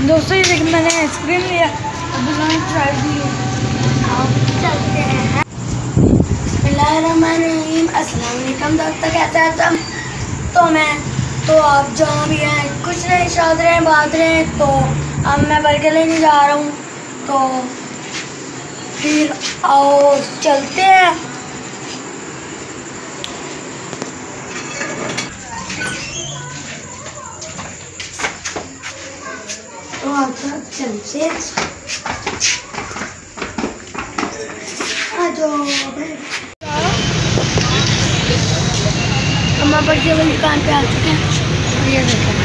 दोस्तों ये देखिए मैंने आइसक्रीम लिया, अब ट्राई दी। अब चलते हैं। बिस्मिल्लाहिर्रहमानिर्रहीम। अस्सलाम वालेकुम दोस्तों, कैसे हैं सब? तो आप जहाँ भी हैं, कुछ नहीं, शाद रहे बात रहे। तो अब मैं बर्गर लेने जा रहा हूँ, तो फिर आओ चलते हैं। तो आप चलते हैं। आ जाओ। हम बर्गर वाली दुकान पे आ चुके हैं। ये देखो,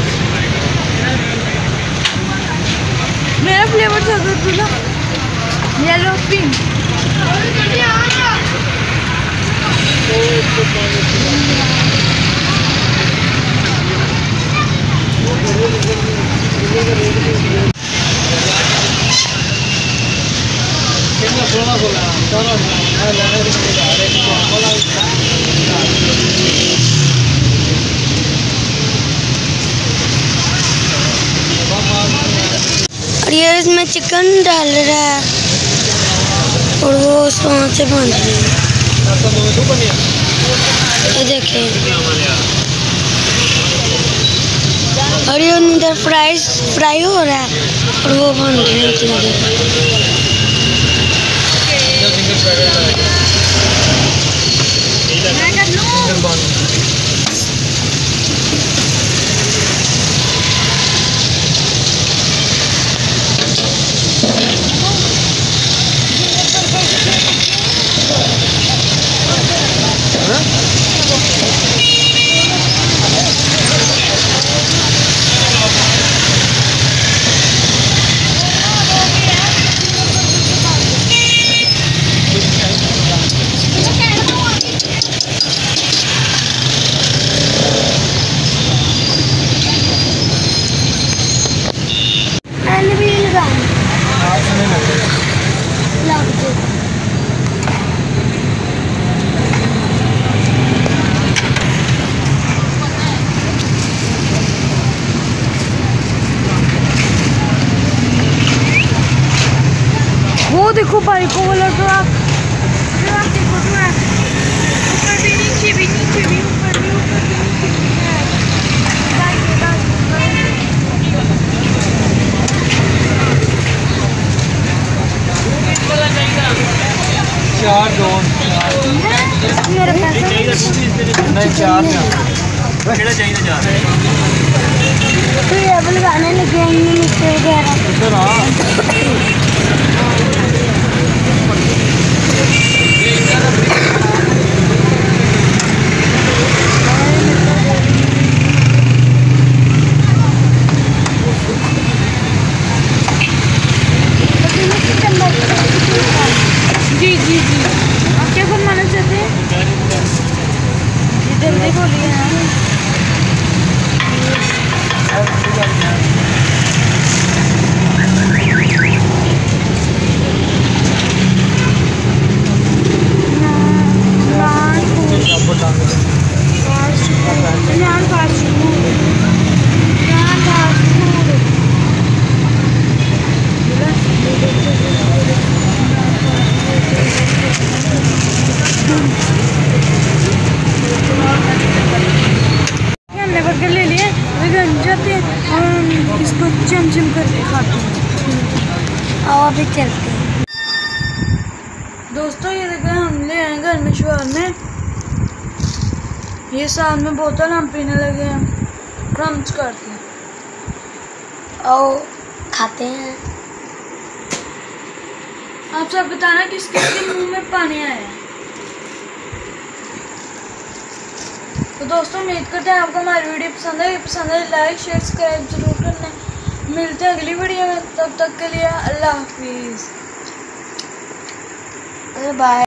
मेरा फ्लेवर था ना येलो पिंक। और ये इसमें चिकन डाल रहा है और वो सोच से बन रही है। ये देखिए, और ये इधर फ्राई हो रहा है और वो बन रही है। वो देखो बाइकों वाला ट्रक देखो, ऊपर भी नीचे भी, नीचे भी ऊपर भी, ऊपर भी नीचे भी है। चार दो मेरा पैसा नहीं, चार चार तो ये अब लगाने लगे हैं नीचे वगैरह। जी जी जी, आप क्या बनवाना चाहते हैं? जल्दी बोलिए ना। हमने बर्गर ले लिए, घर जाते हैं और इसको चमचम करके खाते हैं। और भी चलते हैं। दोस्तों ये देखें, हम ले आए घर में शवारमे। ये साथ में बोतल हम पीने लगे हैं, क्रंच करके। और खाते हैं। आप सब बताना किस किसके मुंह में पानी आया है। तो दोस्तों उम्मीद करते हैं आपको हमारी वीडियो पसंद है लाइक शेयर सब्सक्राइब जरूर करना। मिलते हैं अगली वीडियो में, तब तक के लिए अल्लाह हाफिज़, बाय।